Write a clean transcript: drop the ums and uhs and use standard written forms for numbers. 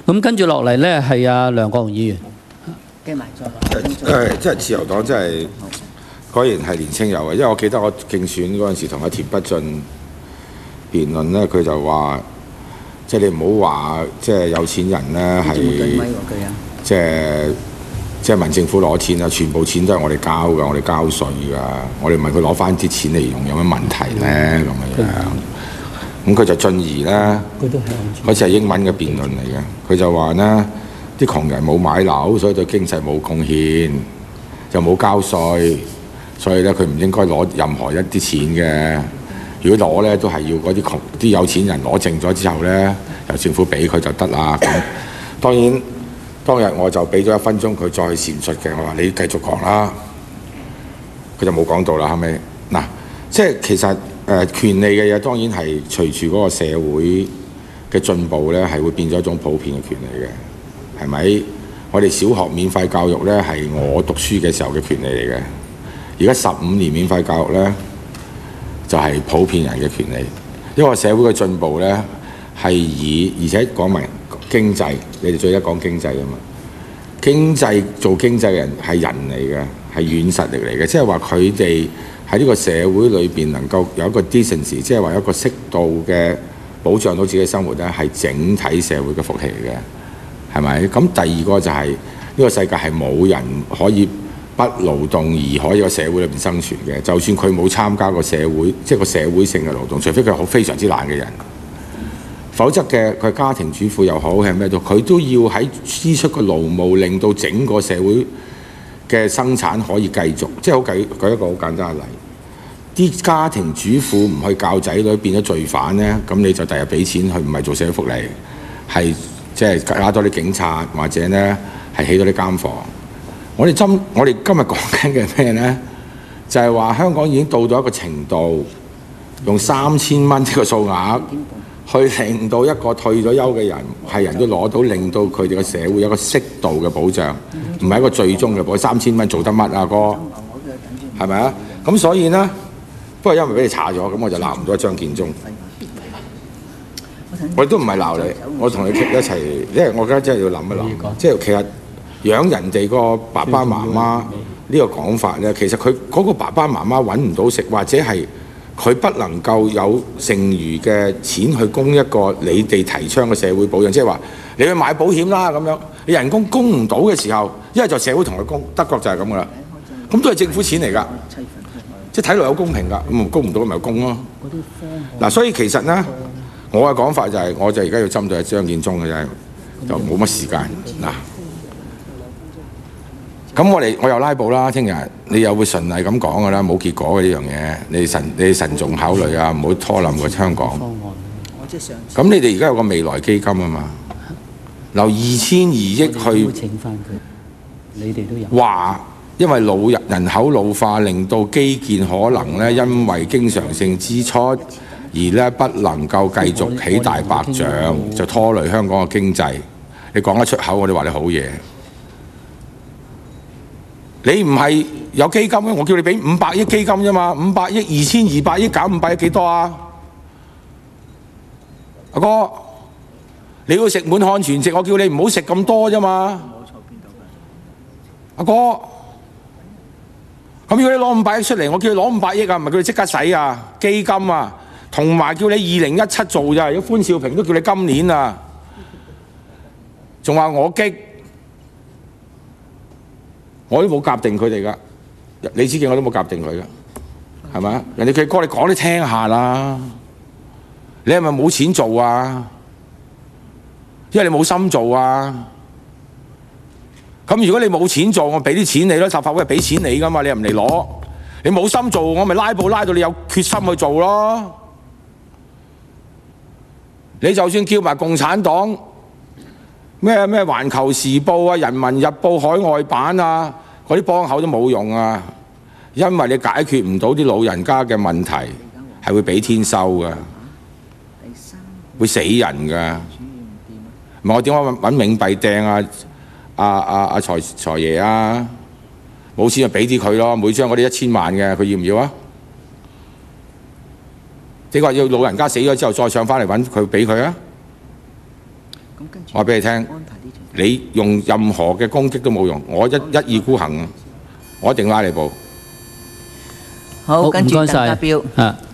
咁跟住落嚟咧係阿梁國雄議員。 記埋再即係自由黨真係果然係年青有嘅，因為我記得我競選嗰陣時同阿田北俊辯論咧，佢就話即係你唔好話即係有錢人咧係即係問政府攞錢啊，全部錢都係我哋交㗎，我哋交稅㗎，我哋問佢攞翻啲錢嚟用有咩問題咧咁樣。咁佢就進而咧，好似係英文嘅辯論嚟嘅，佢就話咧啲窮人冇買樓，所以對經濟冇貢獻，就冇交稅，所以咧佢唔應該攞任何一啲錢嘅。如果攞咧，都係要嗰啲有錢人攞剩咗之後咧，由政府俾佢就得啦。咁當然當日我就俾咗1分鐘佢再去闡述嘅，我話你繼續講啦，佢就冇講到啦。後尾嗱，即係其實權利嘅嘢當然係隨住嗰個社會嘅進步咧，係會變咗一種普遍嘅權利嘅，係咪？我哋小學免費教育咧係我讀書嘅時候嘅權利嚟嘅，而家15年免費教育咧就係普遍人嘅權利，因為社會嘅進步咧係而且講埋經濟，你哋最一講經濟啊嘛，做經濟嘅人係人嚟嘅，係軟實力嚟嘅，即係話佢哋喺呢個社會裏邊能夠有一個 decency， 即係話一個適度嘅保障到自己嘅生活咧，係整體社會嘅福氣嚟嘅，係咪？咁第二個就係呢個世界係冇人可以不勞動而可以喺個社會裏邊生存嘅，就算佢冇參加個社會，即係個社會性嘅勞動，除非佢係非常之懶嘅人，否則嘅佢家庭主婦又好係咩都，佢都要喺支出個勞務，令到整個社會嘅生產可以繼續。即係舉一個好簡單嘅例，啲家庭主婦唔去教仔女變咗罪犯呢，咁你就第日俾錢佢，唔係做社會福利，係即係加多啲警察，或者呢係起多啲監房。我哋今日講緊嘅咩呢？就係話香港已經到咗一個程度，用3000蚊呢個數額去令到一個退咗休嘅人係人都攞到，令到佢哋嘅社會有一個適度嘅保障，唔係一個最終嘅保障。3000蚊做得乜啊哥？係咪啊？咁所以呢，不過因為俾你查咗，咁我就鬧唔到張建宗。我都唔係鬧你，我同你一齊，因為我而家真係要諗一諗，即係其實養人哋個爸爸媽媽呢個講法呢，其實佢嗰個爸爸媽媽揾唔到食，或者係佢不能夠有剩餘嘅錢去供一個你哋提倡嘅社會保障，即係話你去買保險啦咁樣，你人工供唔到嘅時候，一係就社會同佢供，德國就係咁噶啦，咁都係政府錢嚟㗎，即係睇落有公平㗎，咁供唔到咪供咯。嗱，所以其實呢，我嘅講法就係，我就而家要針對張建宗嘅啫，就冇乜時間嗱。咁我又拉布啦，聽日你又會順利咁講㗎啦，冇結果嘅呢樣嘢，你慎重考慮啊，唔好拖冧個香港。咁你哋而家有個未來基金啊嘛，留2200億去話，因為人口老化令到基建可能咧，因為經常性支出而咧不能夠繼續起大白象，就拖累香港嘅經濟。你講得出口，我哋話你好嘢。你唔係有基金咩？我叫你俾500億基金啫嘛，500億2200億減500億幾多啊？阿哥，你要食滿漢全席，我叫你唔好食咁多啫嘛。阿哥，咁如果你攞500億出嚟，我叫你攞500億啊，唔係叫你即刻使啊，基金啊，同埋叫你2017做咋，如果潘兆平都叫你今年啊，仲話我激。我都冇夾定佢哋噶，李梓敬我都冇夾定佢噶，係咪啊？人哋嘅歌你講你聽下啦，你係咪冇錢做啊？因為你冇心做啊。咁如果你冇錢做，我俾啲錢你咯，立法會係俾錢你噶嘛，你又唔嚟攞，你冇心做，我咪拉布拉到你有決心去做咯。你就算叫埋共產黨咩環球時報啊、人民日報海外版啊，嗰啲幫口都冇用啊，因為你解決唔到啲老人家嘅問題，係會俾天收㗎，會死人㗎。唔係我點解揾冥幣掟阿財爺啊？冇錢就俾啲佢咯，每張嗰啲1000萬嘅，佢要唔要啊？你話要老人家死咗之後再上返嚟揾佢俾佢啊？ 我話俾你聽，你用任何嘅攻擊都冇用，我一意孤行啊！我一定拉你部。 好，跟住鄧唔該晒家彪。 啊。